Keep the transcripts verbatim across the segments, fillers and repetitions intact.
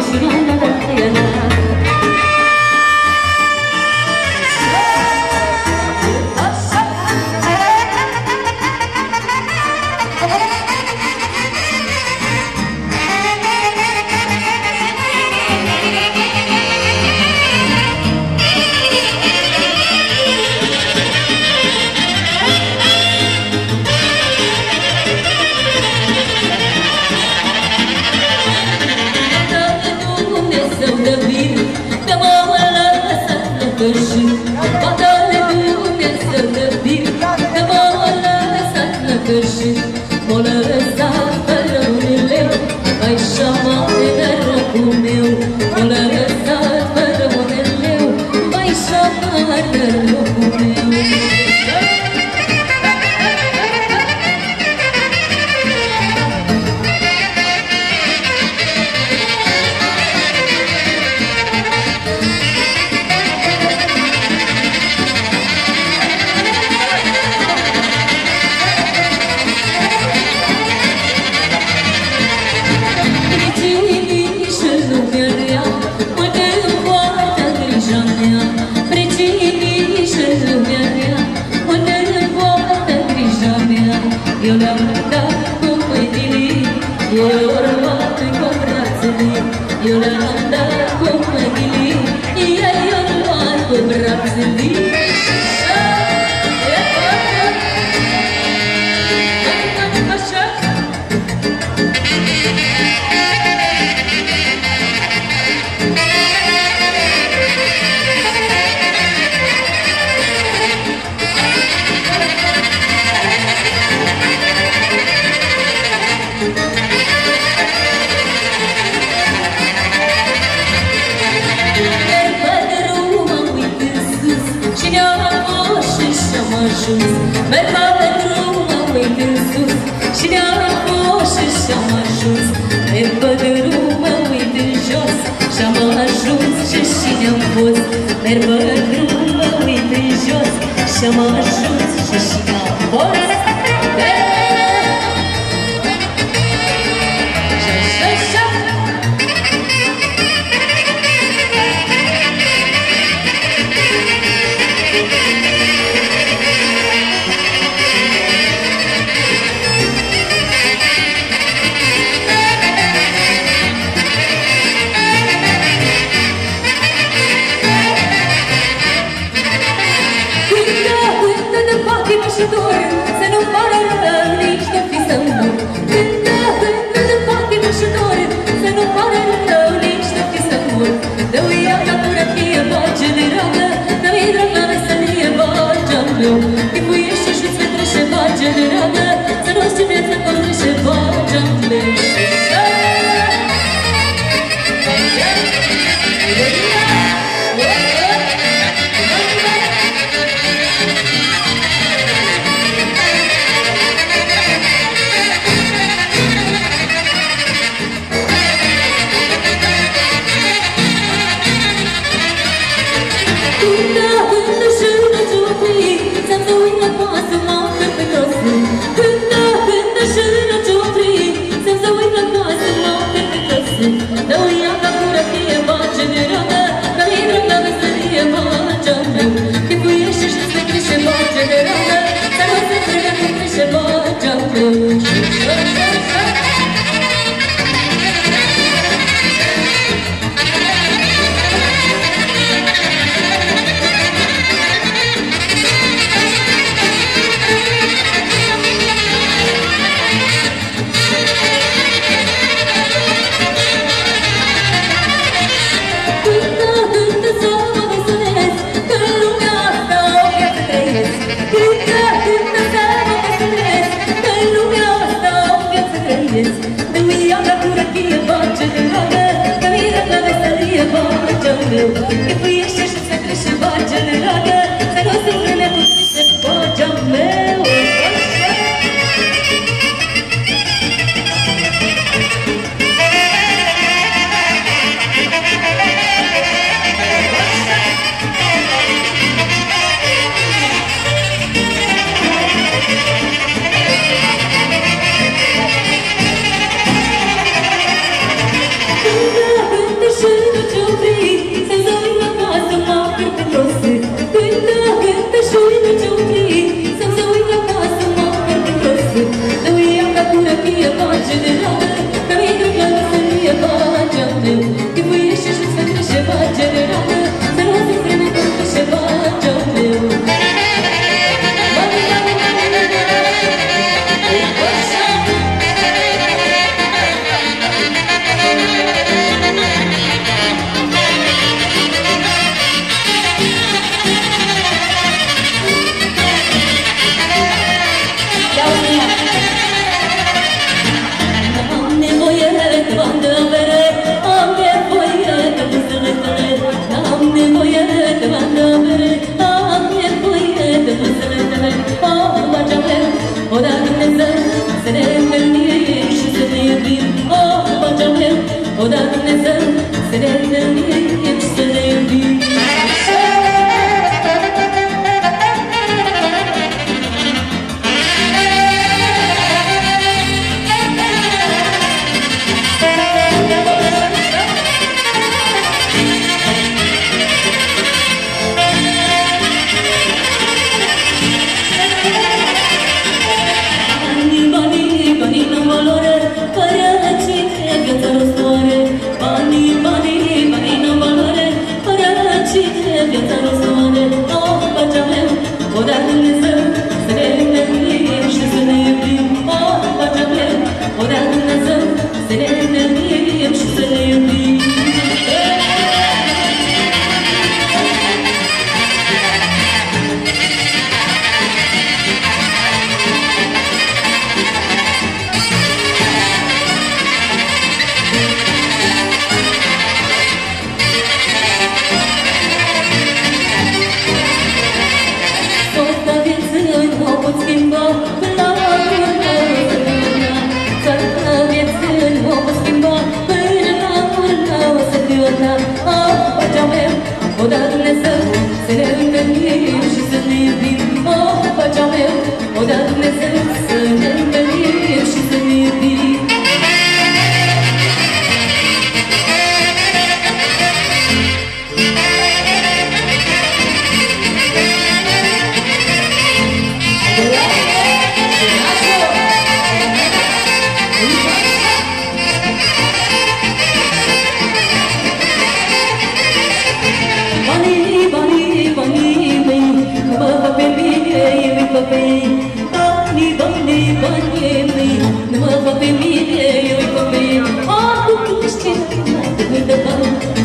Cuida, cuida de Paqui,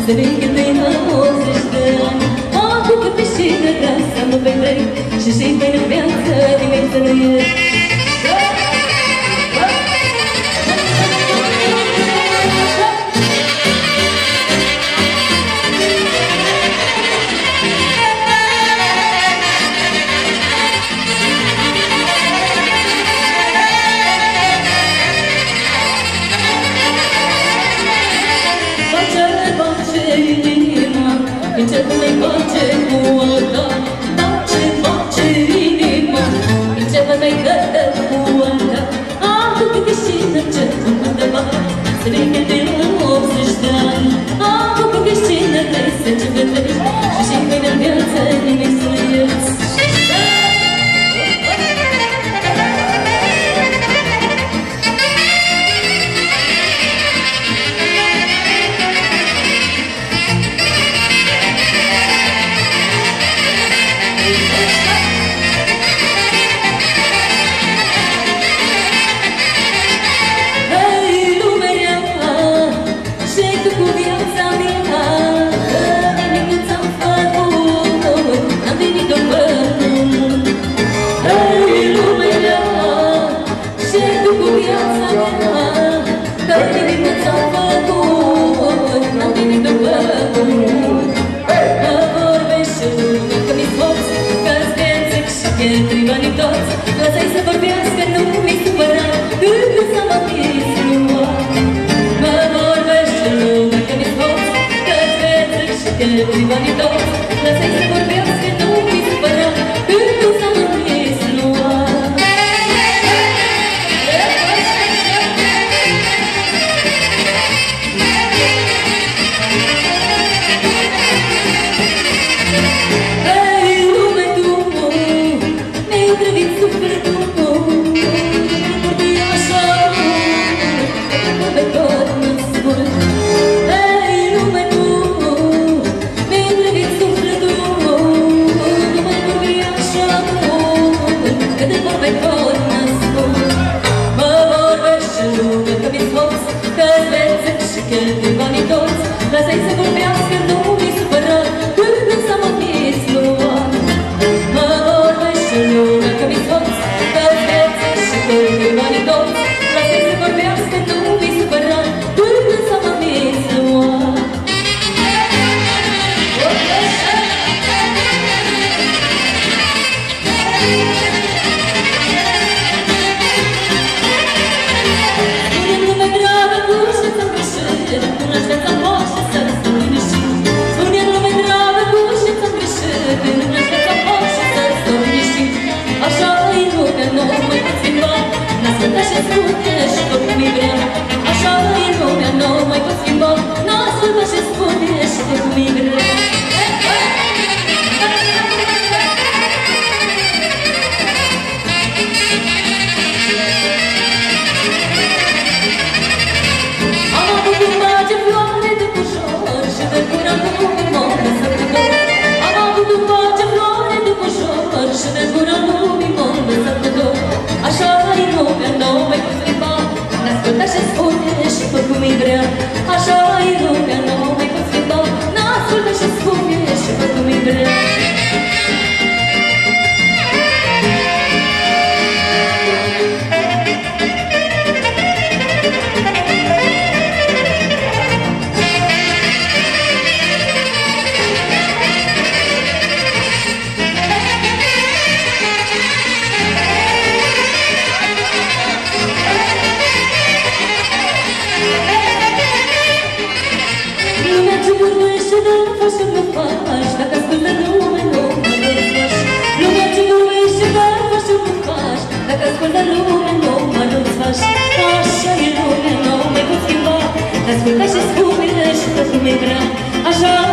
să vei când îi nouăzeci de ani. Acum cât ești și de gras să mă vedei și și pe în viață nimic să nu e. Încet mai face cu a ta, face, face inima, încet mai cătă cu a ta. Acum cât ești și încet undeva, să vei de la optzeci de ani. Acum cât ești și încet să ce vedești și și mai în viață nimic să nu ierți. Lasă-i să vorbească, nu mi supăra, când să mă fiți lua. Mă vorbește lumea că mi-s hoți, că-ți vețăc și că-i banii toți. Lasă-i să vorbească, nu mi supăra, când să mă fiți lua. Hei, lume, tu mi-ai otrăvit sufletul. Lasă-i să vorbească, nu mi supăra, când să mă fiți luat. Mă vorbește lumea că mi-s hoți, că-ți vețe și că-i banii toți. Lasă-i să vorbească, nu mi supăra, când să mă fiți luat. Spune-mi lume dragă, nu știu să-mi greșești, până aștept-am poate să răspund liniștit. Spune-mi lume dragă, nu știu să-mi greșești, până aștept-am poate să răspund liniștit. Așa-i lumea, nu mai pot schimba, n-asculta și spune și tot cum-i vrea. Așa-i lumea, nu mai pot schimba, n-asculta și spune și tot cum-i vrea. Am avut un bage floare de pușor și de gura lumii m-am lăsat cu dor. Am avut un bage floare de pușor și de gura lumii m-am lăsat cu dor. Așa-i lumea, nu mai pot schimba, n-asculta și spune și tot cum-i vrea. Așa-i lumea, nu mai pot schimba, n-asculta și spune și tot cum-i vrea. Lumea ce vorbește, dar nu faci ce-mi faci, dacă ascultă lumea, nu mă răzfaci. Lumea ce vorbește, dar nu faci ce-mi faci, dacă ascultă lumea, nu mă răzfaci. Așa e lumea, nu mai pot schimba, ascultă și spune și tot cum-i vrea. Așa